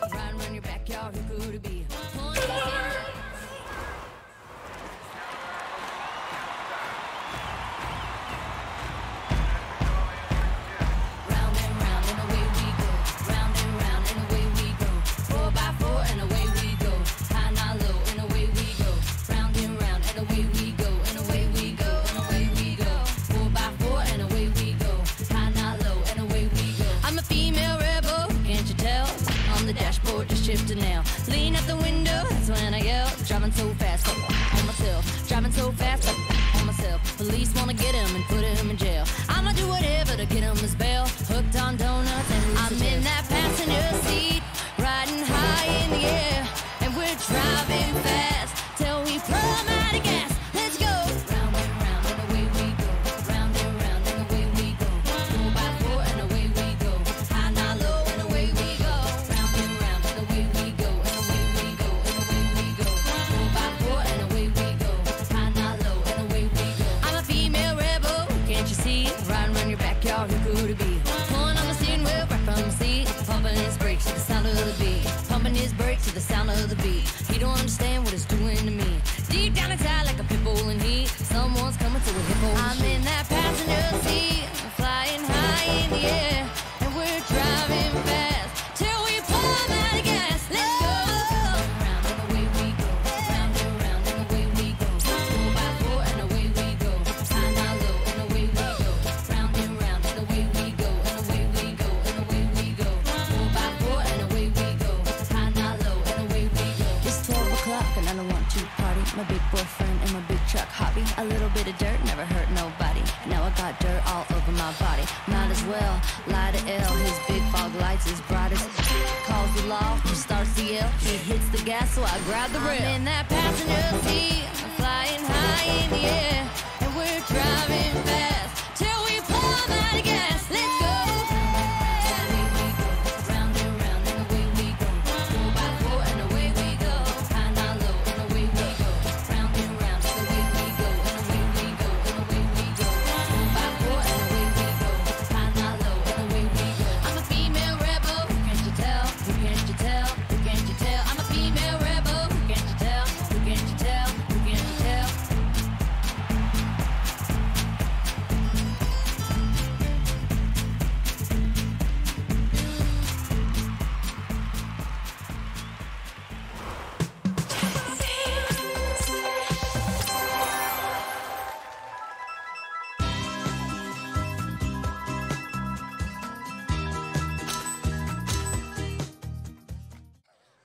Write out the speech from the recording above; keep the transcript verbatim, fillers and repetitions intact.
Riding around your backyard, who could it be? Shift it now. Lean out the window, that's when I yell. Driving so fast, on myself. Driving so fast, on myself. Police wanna get him and put him in jail. I'ma do whatever to get him his bail. Hooked on donuts and I'm in that passenger seat, riding high in the air, and we're driving fast till we plumb out of gas. Let's go. Round and round and away we go. Round and round and away we go. Four by four and away we go. High, not low and away we go. Round and round and away we go. And away we go. And away we go. Four by four and away we go. High, not low and away we go. I'm a female rebel, can't you see? Riding around your backyard, who could it be? Pulling on the steering wheel right from the seat, pumping his brakes to the sound of the beat. Pumping his brakes to the sound of the beat. He don't understand what it's doing to me. Deep down inside like a pit bull in heat. Someone's coming to a hippo. I'm in that passenger seat, flying high in the air, and we're driving fast till we plumb out of gas. Let's go. Round and away we go. Round and round and away we go. Four by four and away we go. High, now low and away we go. Round and round and away we go. And away we go. And away we go. Four by four and away we go. High, now low and away we go. It's twelve o'clock and I don't want to party. My big boyfriend and my big truck hobby. A little bit of dirt never hurt nobody. Now I got dirt all over my body. Might as well lie to L. His big fog lights as bright as calls the law. He starts to yell. He hits the gas, so I grab the rail. I'm in that passenger seat, flying high in the air, and we're driving fast till we plumb out of gas.